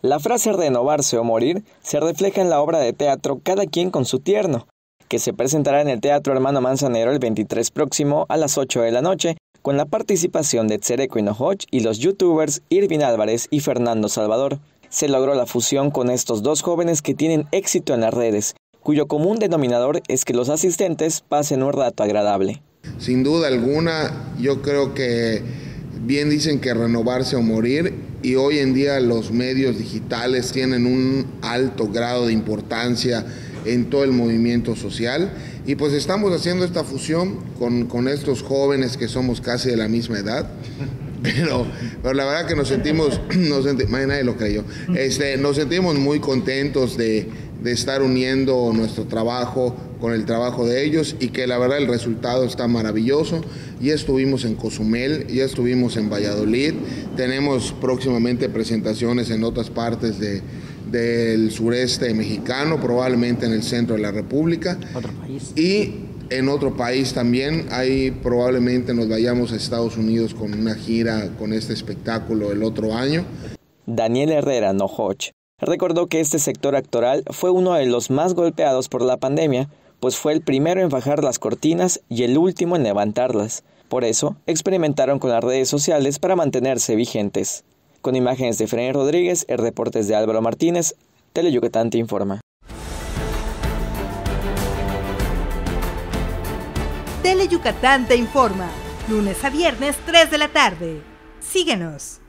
La frase renovarse o morir se refleja en la obra de teatro Cada quien con su tierno, que se presentará en el Teatro Hermano Manzanero el 23 próximo a las 8 de la noche, con la participación de Tsereko Hinojoch y los youtubers Irvin Álvarez y Fernando Salvador. Se logró la fusión con estos dos jóvenes que tienen éxito en las redes, cuyo común denominador es que los asistentes pasen un rato agradable. Sin duda alguna, yo creo que bien dicen que renovarse o morir, y hoy en día los medios digitales tienen un alto grado de importancia en todo el movimiento social, y pues estamos haciendo esta fusión con estos jóvenes que somos casi de la misma edad. Pero la verdad que nadie lo creyó. Nos sentimos muy contentos de estar uniendo nuestro trabajo con el trabajo de ellos, y que la verdad el resultado está maravilloso. Ya estuvimos en Cozumel, ya estuvimos en Valladolid, tenemos próximamente presentaciones en otras partes del sureste mexicano, probablemente en el centro de la República. ¿Otro país? Y en otro país también, ahí probablemente nos vayamos a Estados Unidos con una gira con este espectáculo el otro año. Daniel Herrera Nojoch recordó que este sector actoral fue uno de los más golpeados por la pandemia, pues fue el primero en bajar las cortinas y el último en levantarlas. Por eso, experimentaron con las redes sociales para mantenerse vigentes. Con imágenes de Efraín Rodríguez, el reporte es de Álvaro Martínez, Teleyucatán te informa. Teleyucatán te informa, lunes a viernes 3 de la tarde. Síguenos.